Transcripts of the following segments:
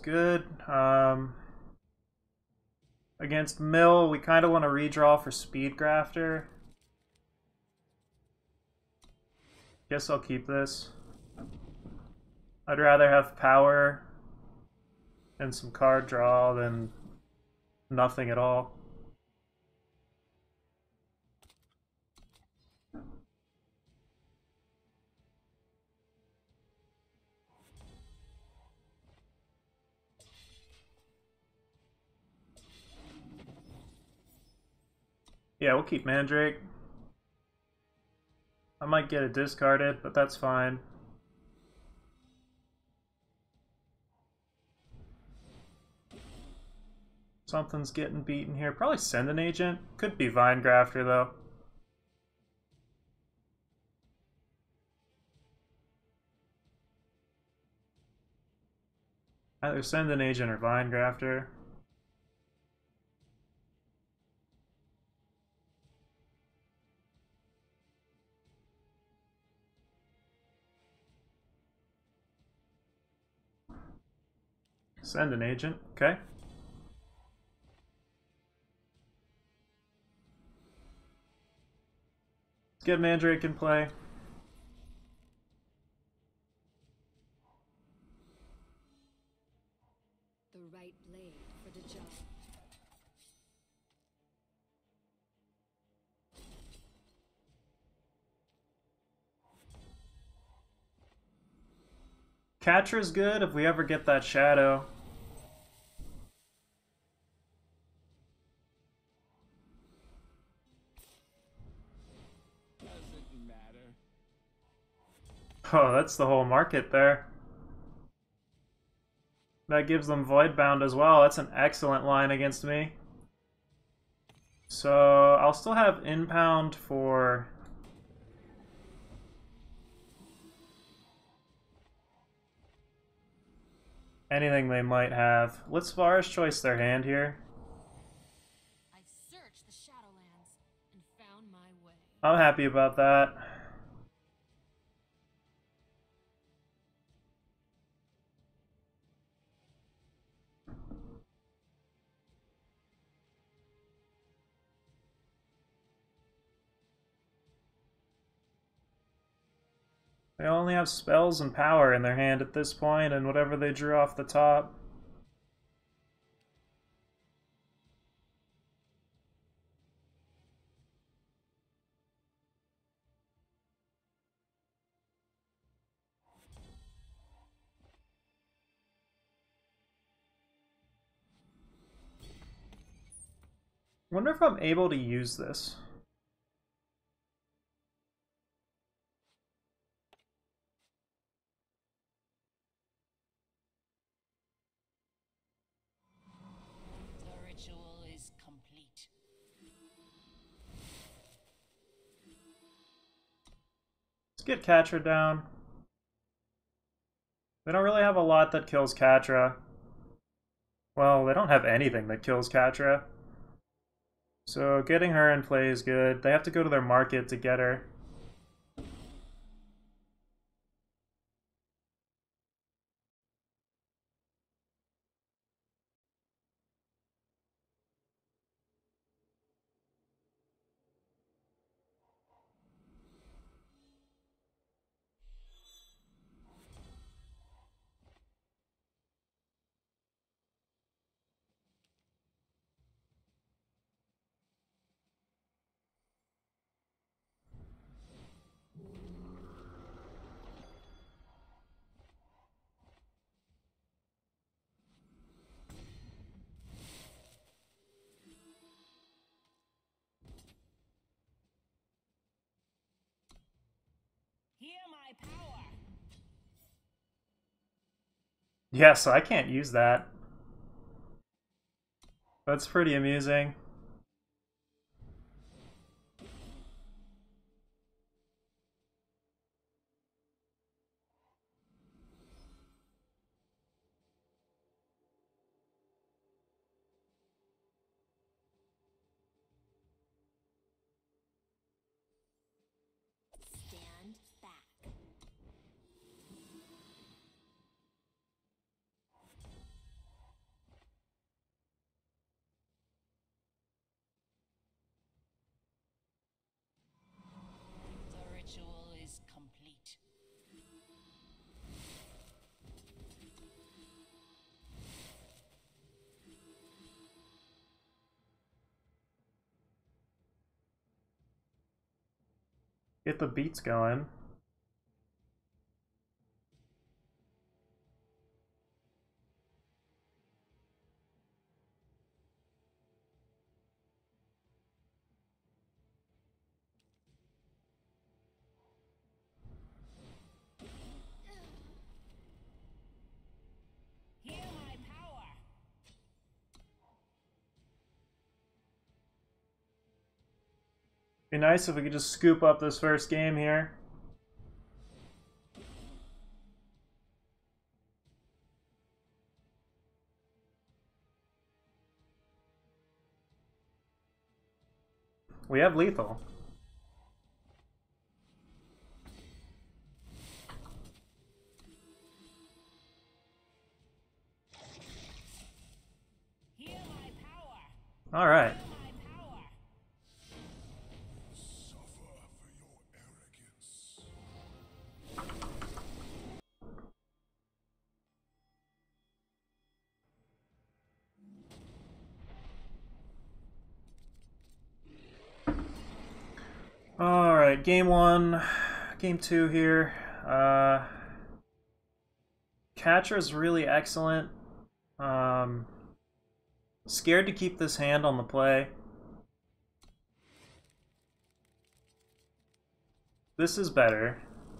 good. Against Mill, we kind of want to redraw for Speed Grafter. Guess I'll keep this. I'd rather have power and some card draw than nothing at all. Yeah, we'll keep Mandrake. I might get it discarded, but that's fine. Something's getting beaten here. Probably send an agent. Could be Vine Grafter, though. Either send an agent or Vine Grafter. Send an agent, okay. Let's get Mandrake in play. The right blade for the job. Catra's good if we ever get that shadow. Oh, that's the whole market there. That gives them Voidbound as well. That's an excellent line against me. So I'll still have Impound for... anything they might have. Let's Vara's Choice their hand here. I searched the Shadowlands and found my way. I'm happy about that. They only have spells and power in their hand at this point, and whatever they drew off the top. I wonder if I'm able to use this. The ritual is complete. Let's get Catra down. They don't really have a lot that kills Catra. Well, they don't have anything that kills Catra. So getting her in play is good. They have to go to their market to get her. Hear my power. Yeah, so I can't use that. That's pretty amusing. Stand back. Get the beats going. Be nice if we could just scoop up this first game here. We have lethal. All right. Alright, game one, game two here. Catra's really excellent. Scared to keep this hand on the play. This is better.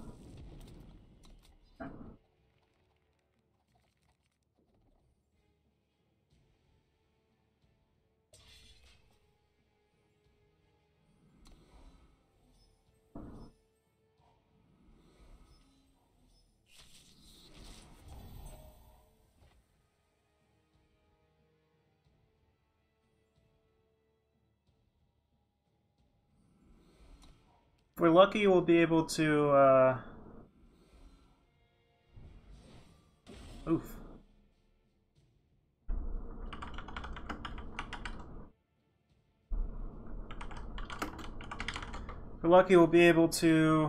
If we're lucky, we'll be able to, oof. If we're lucky, we'll be able to,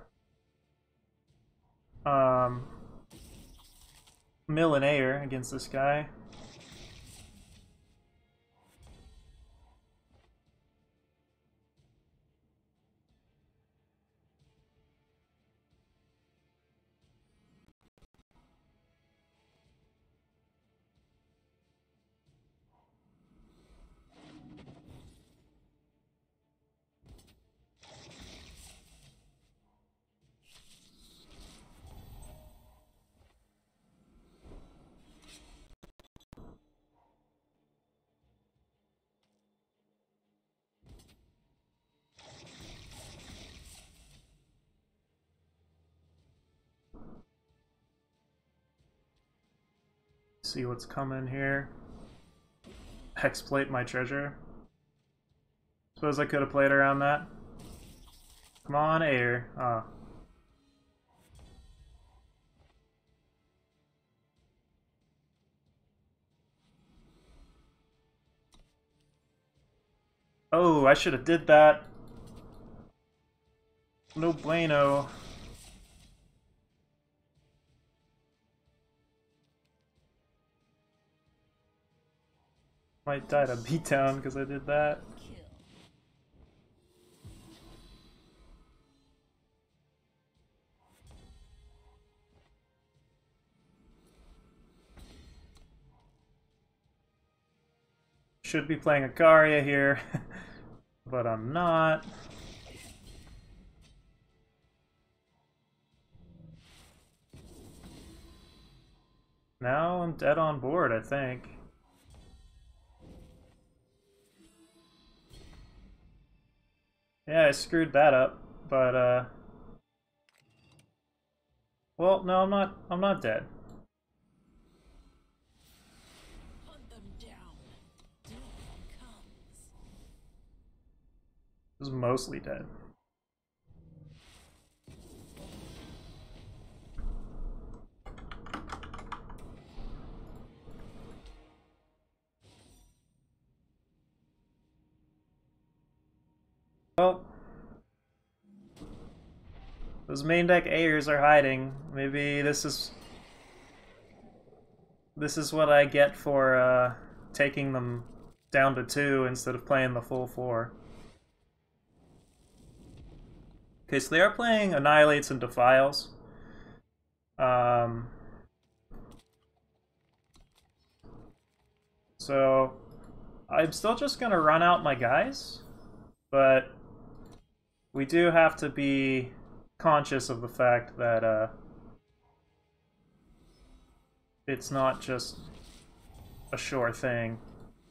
mill an air against this guy. See what's coming here. Exploit my treasure. Suppose I could have played around that. Come on, air. Ah. Oh, I should have did that. No bueno. Might die to beatdown because I did that. Should be playing Akaria here, but I'm not. Now I'm dead on board, I think. Yeah, I screwed that up, but well, no, I'm not dead. Hunt them down. Doom comes. I was mostly dead. Well, those main deck Ayers are hiding. Maybe this is what I get for taking them down to 2 instead of playing the full 4. Okay, so they are playing Annihilates and Defiles. So I'm still just gonna run out my guys, but we do have to be conscious of the fact that it's not just a sure thing.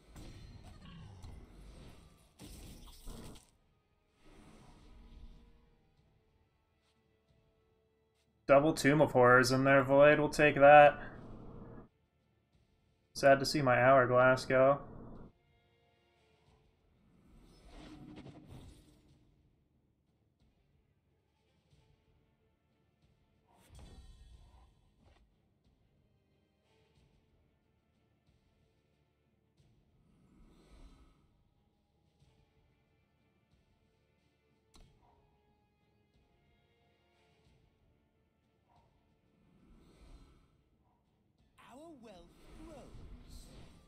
Double Tomb of Horrors in there, Void. We'll take that. Sad to see my Hourglass go. Our wealth grows.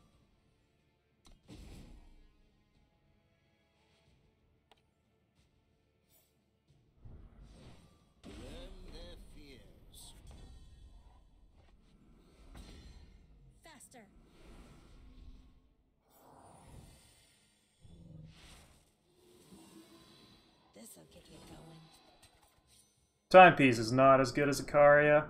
Learn their fears. Faster. This'll get you going. Timepiece is not as good as Icaria.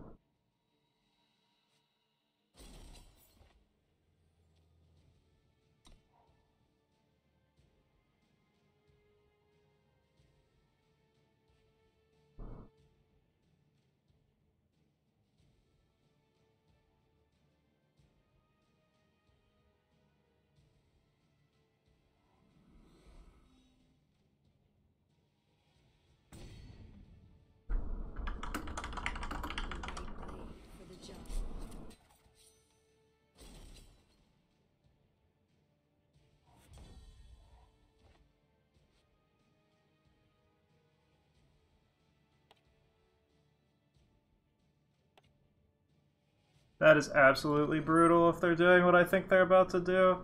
For the job. That is absolutely brutal if they're doing what I think they're about to do.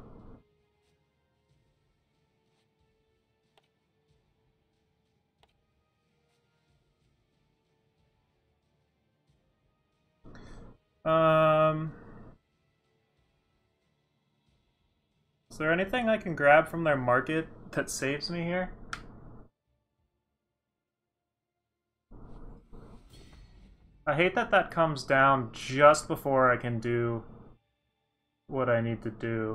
Is there anything I can grab from their market that saves me here? I hate that that comes down just before I can do what I need to do.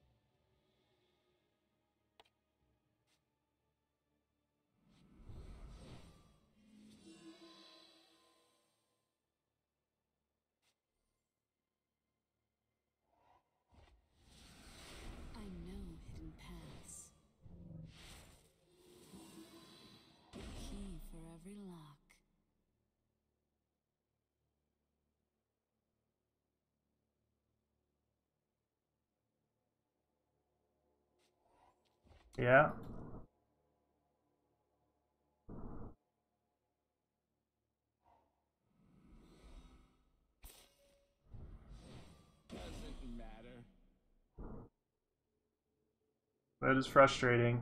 I know hidden paths. Key for every lock. Yeah. Doesn't matter. That is frustrating.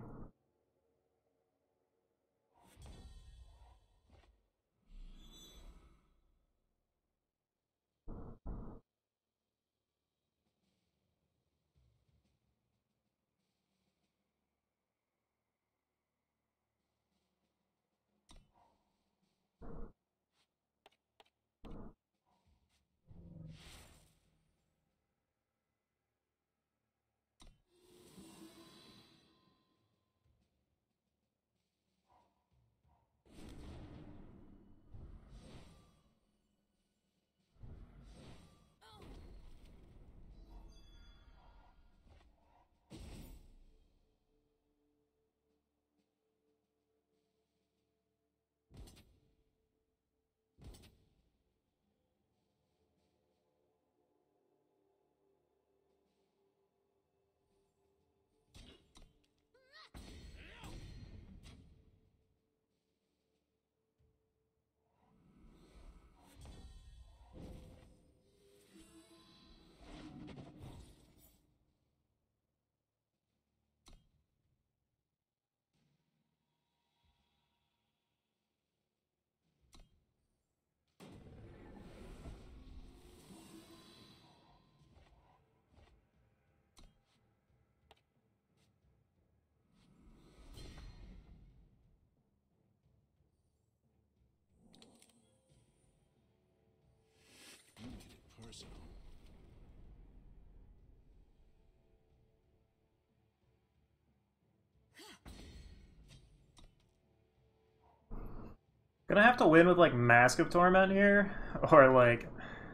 gonna have to win with like Mask of Torment here, or like...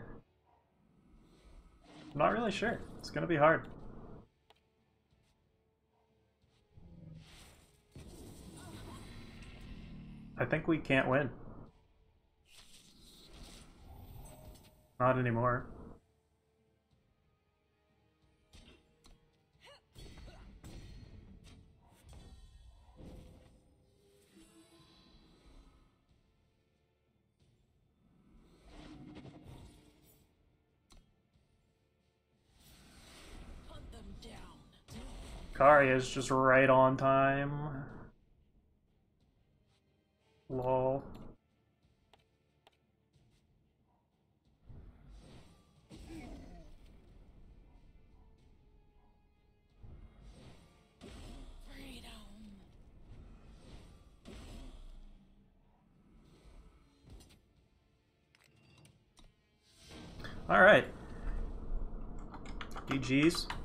I'm not really sure. It's gonna be hard. I think we can't win. Not anymore. Hunt them down. Kari is just right on time. Lol. Freedom. Alright. GG's.